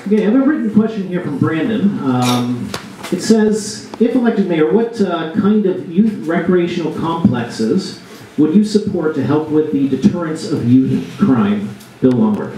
Okay, I have a written question here from Brandon. It says, if elected mayor, what kind of youth recreational complexes would you support to help with the deterrence of youth crime? Bill Longworth.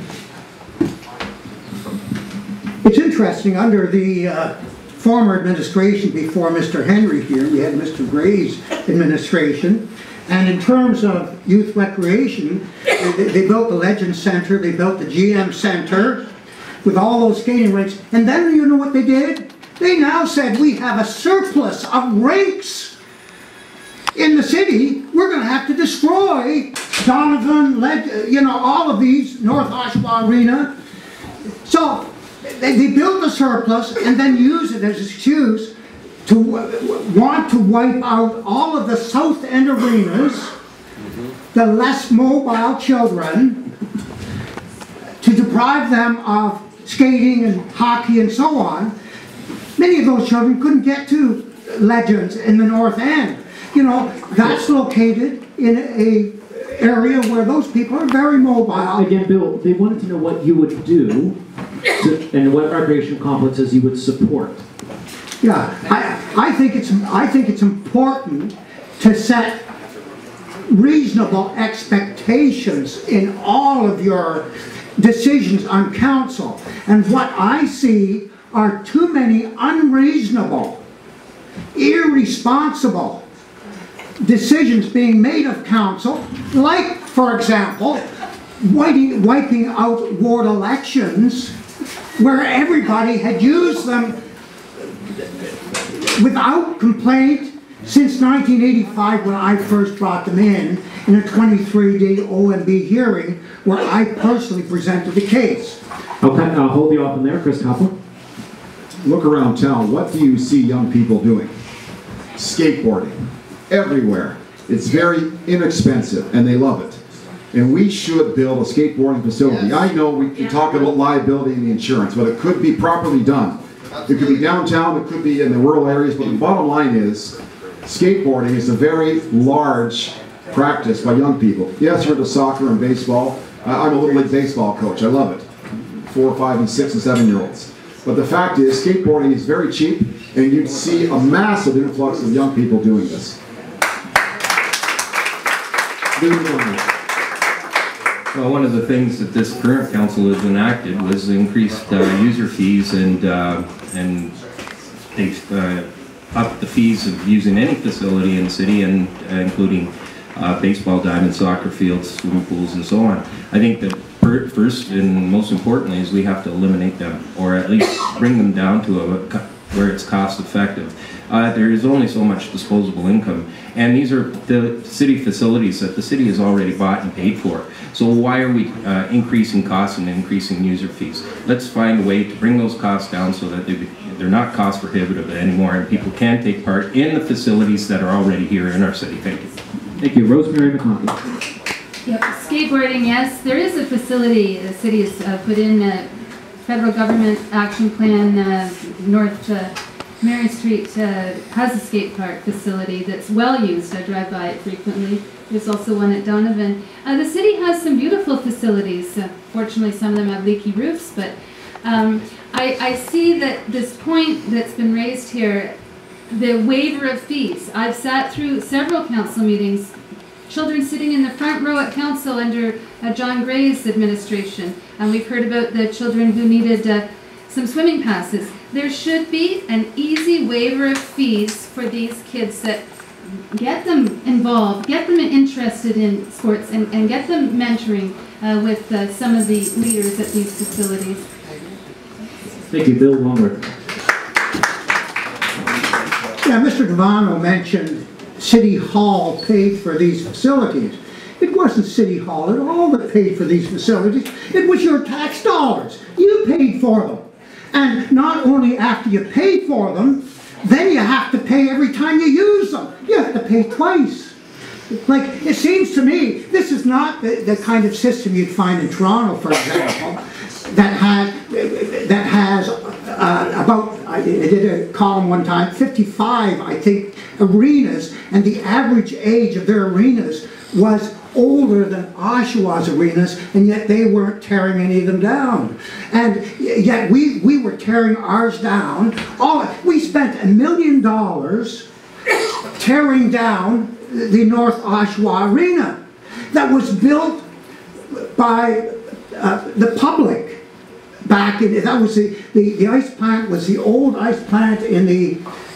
It's interesting, under the former administration before Mr. Henry here, we had Mr. Gray's administration, and in terms of youth recreation, they built the Legend Center, they built the GM Center, with all those skating rinks, and then you know what they did? They now said, we have a surplus of rinks in the city, we're going to have to destroy Donovan, all of these, North Oshawa Arena. So they build a surplus and then use it as an excuse to want to wipe out all of the South End arenas, the less mobile children, to deprive them of skating and hockey and so on. Many of those children couldn't get to Legends in the North End. You know, that's located in an area where those people are very mobile. Again, Bill, they wanted to know what you would do and what recreational complexes you would support. Yeah, I think it's important to set reasonable expectations in all of your decisions on council. And what I see are too many unreasonable, irresponsible decisions being made of council, like, for example, wiping out ward elections where everybody had used them without complaint since 1985, when I first brought them in a 23-day OMB hearing where I personally presented the case. Okay, I'll hold you off in there, Chris Koppel. Look around town. What do you see young people doing? Skateboarding. Everywhere. It's very inexpensive, and they love it. And we should build a skateboarding facility. Yes. I know we can talk about liability and the insurance, but it could be properly done. It could be downtown, it could be in the rural areas, but the bottom line is, skateboarding is a very large practice by young people. Yes, we're into soccer and baseball. I'm a Little League baseball coach. I love it. 4, 5, and 6 and 7-year-olds. But the fact is, skateboarding is very cheap, and you'd see a massive influx of young people doing this. Well, one of the things that this current council has enacted was increased user fees, and they've upped the fees of using any facility in the city, and including baseball diamond, soccer fields, swimming pools, and so on. I think that first and most importantly is we have to eliminate them, or at least bring them down to where it's cost effective. There is only so much disposable income, and these are the city facilities that the city has already bought and paid for. So why are we increasing costs and increasing user fees? Let's find a way to bring those costs down so that they're not cost prohibitive anymore, and people can take part in the facilities that are already here in our city. Thank you. Thank you. Rosemary McConkie. Yep, skateboarding, yes, there is a facility the city has put in a federal government action plan. North Marion Street has a skate park facility that's well used. I drive by it frequently. There's also one at Donovan. The city has some beautiful facilities. Fortunately, some of them have leaky roofs, but I see that this point that's been raised here, the waiver of fees. I've sat through several council meetings, children sitting in the front row at council under John Gray's administration, and we've heard about the children who needed some swimming passes. There should be an easy waiver of fees for these kids that get them involved, get them interested in sports, and get them mentoring with some of the leaders at these facilities. Thank you. Bill Longworth. Yeah, Mr. Devano mentioned City Hall paid for these facilities. It wasn't City Hall at all that paid for these facilities. It was your tax dollars. You paid for them. And not only after you paid for them, then you have to pay every time you use them. You have to pay twice. Like, it seems to me, this is not the kind of system you'd find in Toronto, for example, that has about, I did a column one time, 55, I think, arenas, and the average age of their arenas was older than Oshawa's arenas, and yet they weren't tearing any of them down. And yet we were tearing ours down. We spent $1 million tearing down the North Oshawa Arena that was built by the public back in, that was the ice plant was the old ice plant in the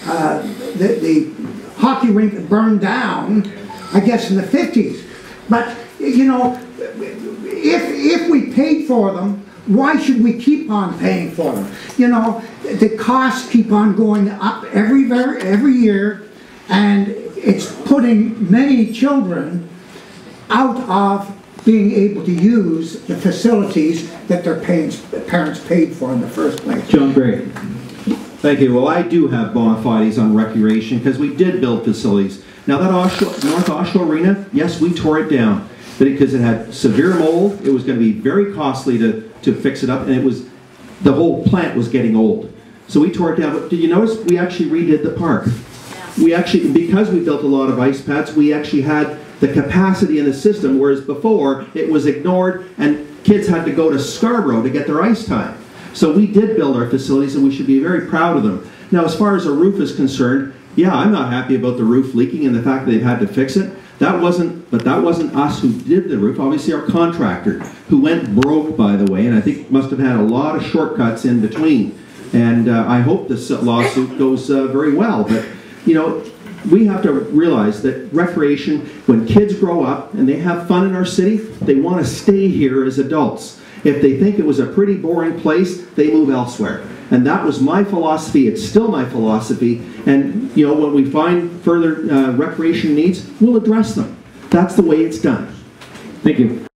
hockey rink that burned down, I guess, in the 50s. But, you know, if we paid for them, why should we keep on paying for them? You know, the costs keep on going up every year, and it's putting many children out of being able to use the facilities that their parents paid for in the first place. John Gray. Thank you. Well, I do have bona fides on recreation because we did build facilities. Now that North Oshawa Arena, yes, we tore it down, but because it had severe mold, it was going to be very costly to fix it up, and it was, the whole plant was getting old. So we tore it down. But did you notice we actually redid the park? We actually, because we built a lot of ice pads, we actually had the capacity in the system, whereas before it was ignored and kids had to go to Scarborough to get their ice time. So we did build our facilities, and we should be very proud of them. Now, as far as a roof is concerned, yeah, I'm not happy about the roof leaking and the fact that they've had to fix it. That wasn't us who did the roof, obviously our contractor, who went broke, by the way, and I think must have had a lot of shortcuts in between. And I hope this lawsuit goes very well. But, you know, we have to realize that recreation, when kids grow up and they have fun in our city, they want to stay here as adults. If they think it was a pretty boring place, they move elsewhere. And that was my philosophy. It's still my philosophy. And, you know, when we find further recreation needs, we'll address them. That's the way it's done. Thank you.